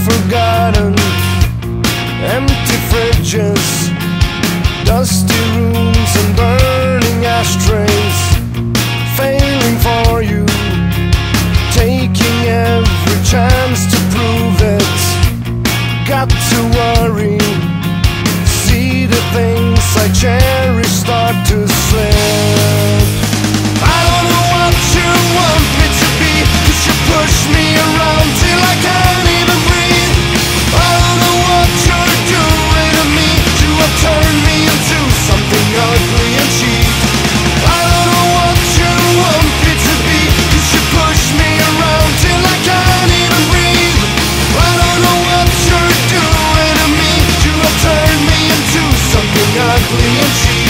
forgotten, empty fridges, dusty rooms and burning ashtrays, failing for you, taking every chance to prove it. Got to worry, see the things I cherish start to slip. I don't know what you want me to be, 'cause you push me around till I can't even breathe. I don't know what you're doing to me, you have turned me into something ugly and cheap. I don't know what you want me to be, 'cause you push me around till I can't even breathe. I don't know what you're doing to me, you have turned me into something ugly and cheap.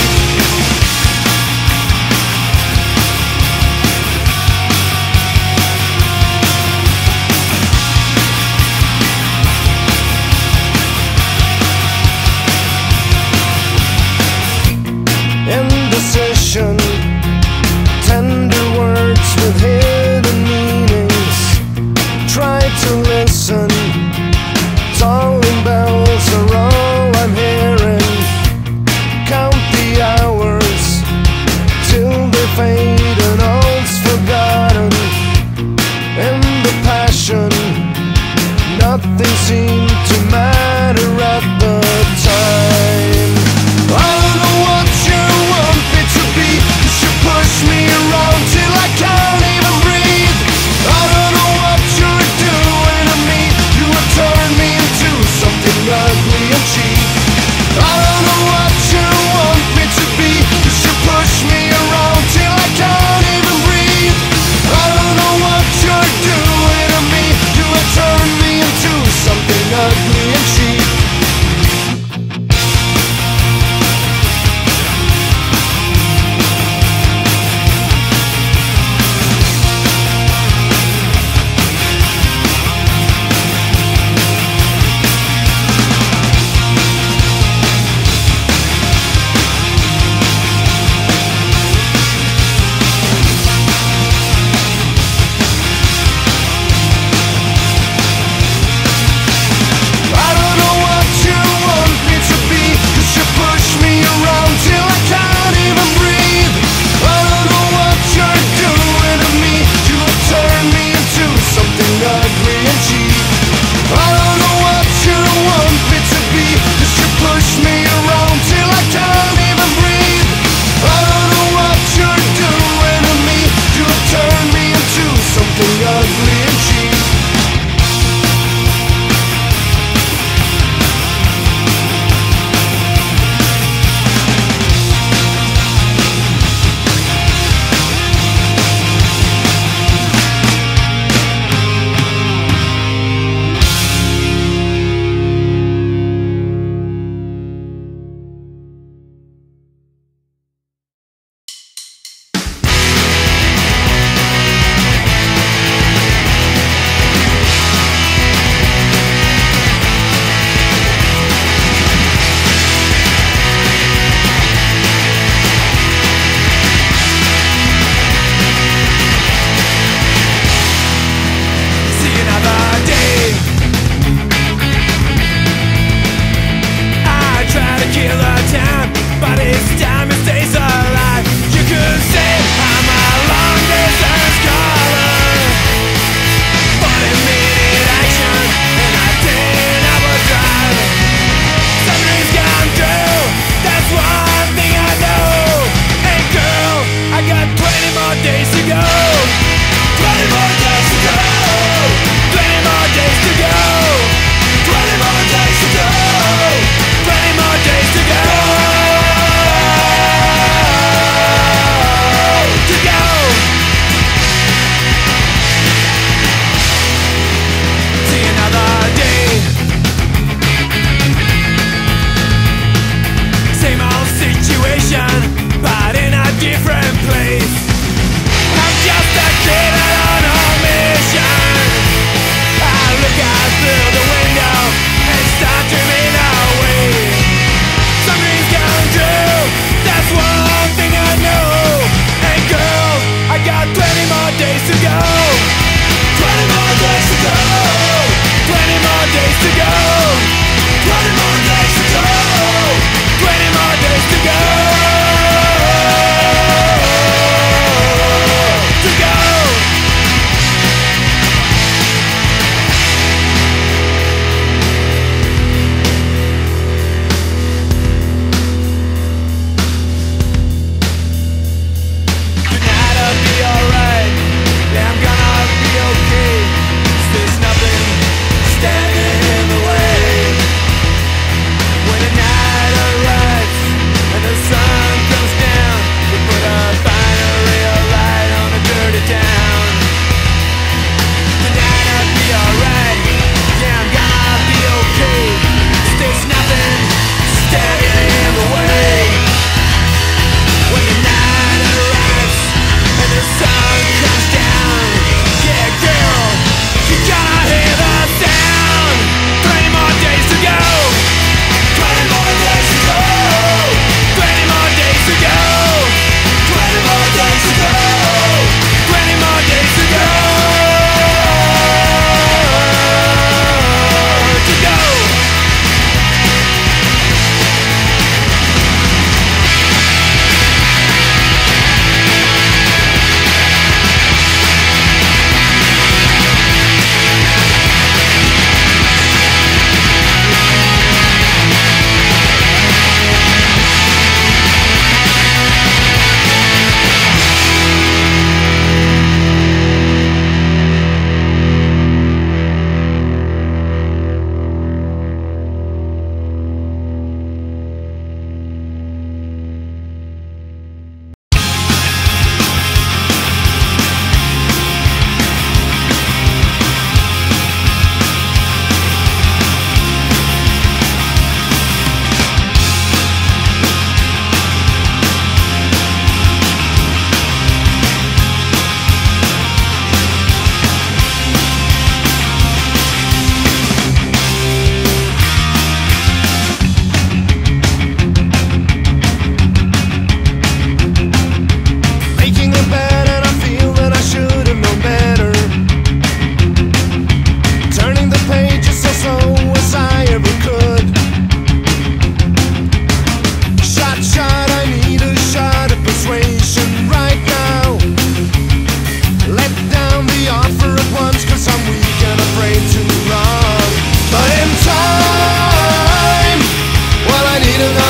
Indecision, tender words with hidden meanings. Try to listen, tolling bells are all I'm hearing. Count the hours till they fade and all's forgotten. In the passion, nothing seemed to matter at the time. I don't know what you want me to be, 'cause you push me around till I can't even breathe. I don't know what you're doing to me, you have turned me into something ugly and cheap. I don't know what you want me to be, 'cause you push me around till I can't even breathe. I don't know what you're doing to me, you have turned me into something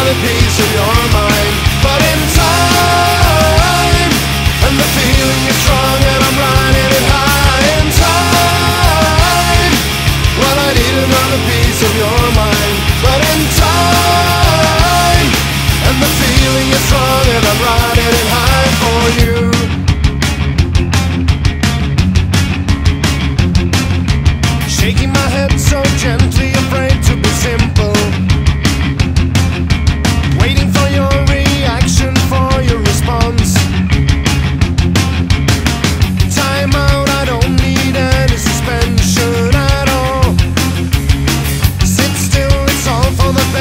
another piece of your mind. But in time, and the feeling is strong and I'm riding it high. In time, well, I need another piece of your mind. But in time, and the feeling is strong and I'm riding it high for you. Shaking my head so gently, afraid to be simple. Waiting for your reaction, for your response. Time out, I don't need any suspension at all. Sit still, it's all for the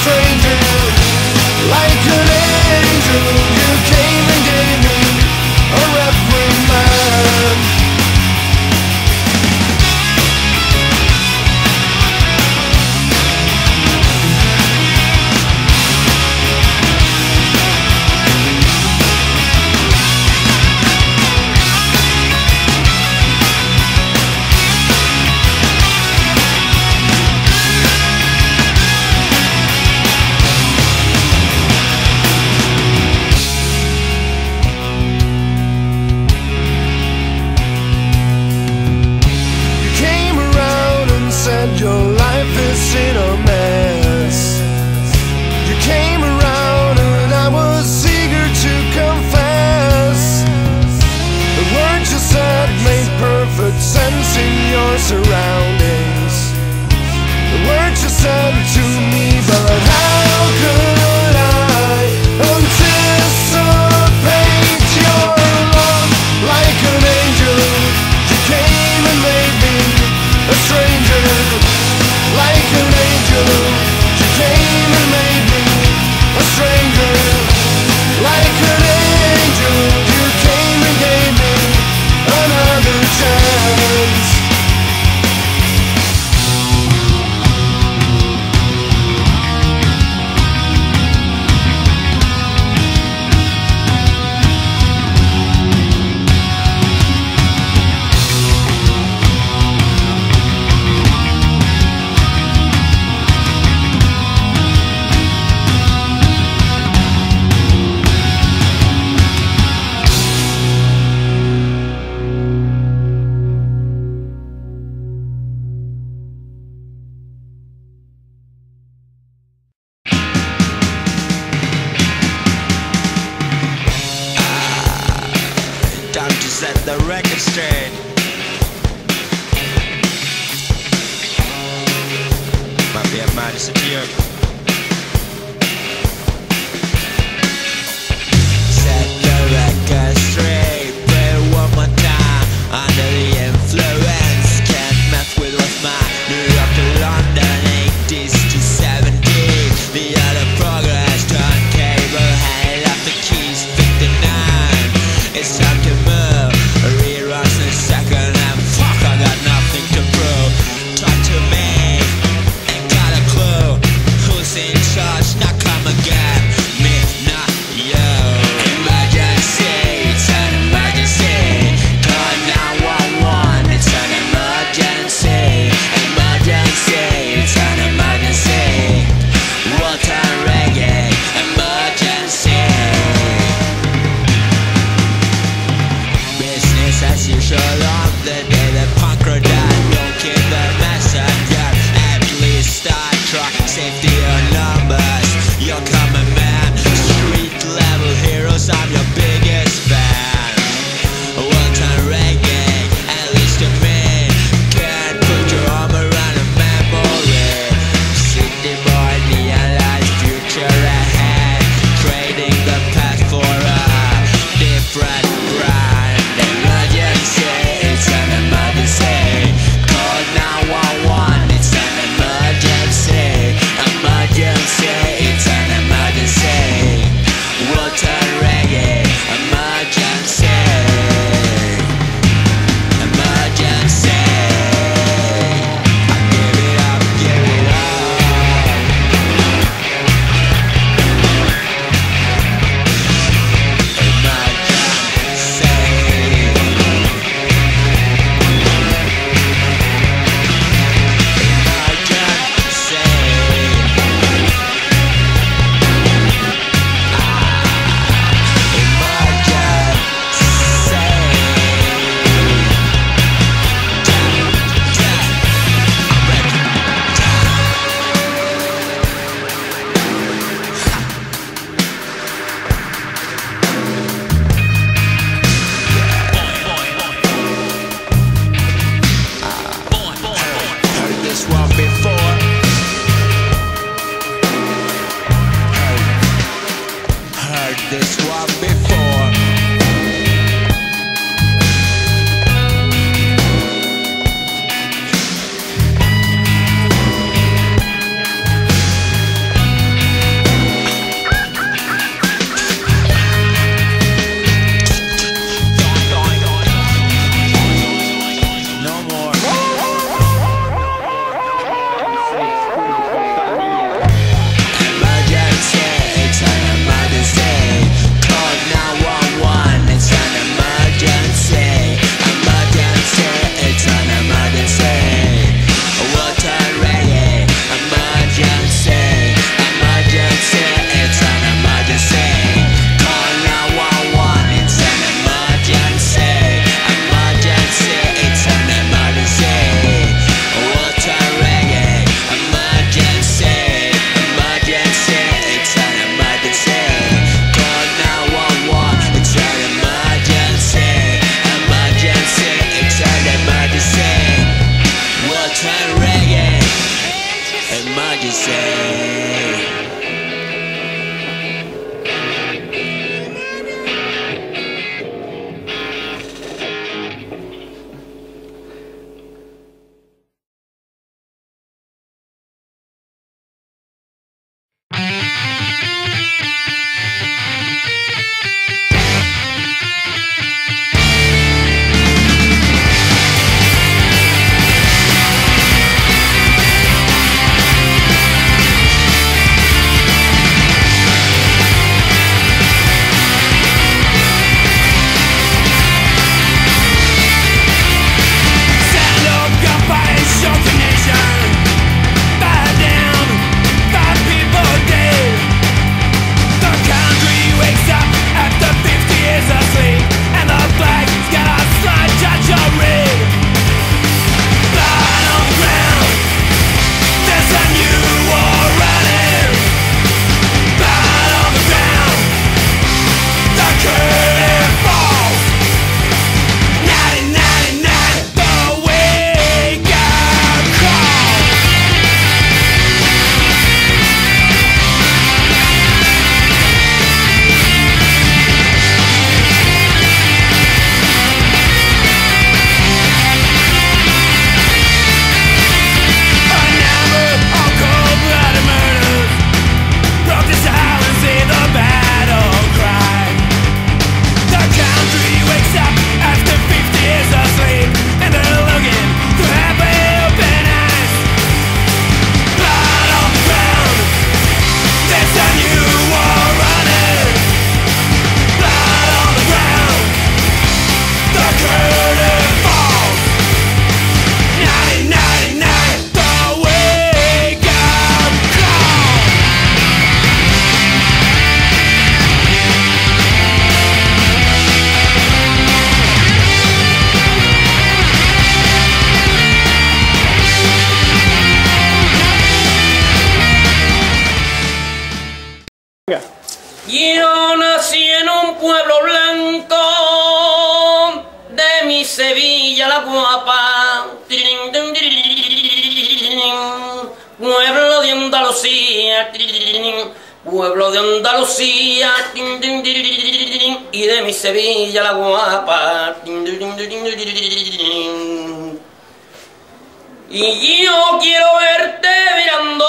stranger. Like an angel, you came and gave me a reprimand. Your life is in a mess. You came around and I was eager to confess. The words you said made perfect sense in your surroundings. The words you said to me, but how could I anticipate your love? Like an angel, you came and made me a stranger. Like an angel, you came and made me a stranger. Like an angel, you came and gave me another chance. Time to set the record straight. Might be a Madison here. Set the record straight. Play it one more time. Under the influence, can't mess with what's mine. New York to London, 80s to 70s. The other progress, turntable, handed off the keys, 59. It's time to move. Reruns in a second and fuck, I got nothing to prove. Talk to me, ain't got a clue. Yo nací en un pueblo blanco de mi Sevilla la guapa, pueblo de Andalucía, pueblo de Andalucía, y de mi Sevilla la guapa. Y yo quiero verte mirando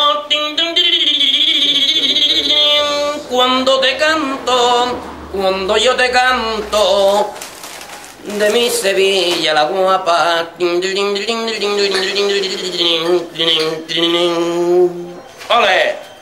cuando te canto, cuando yo te canto, de mi Sevilla la guapa. ¡Ole!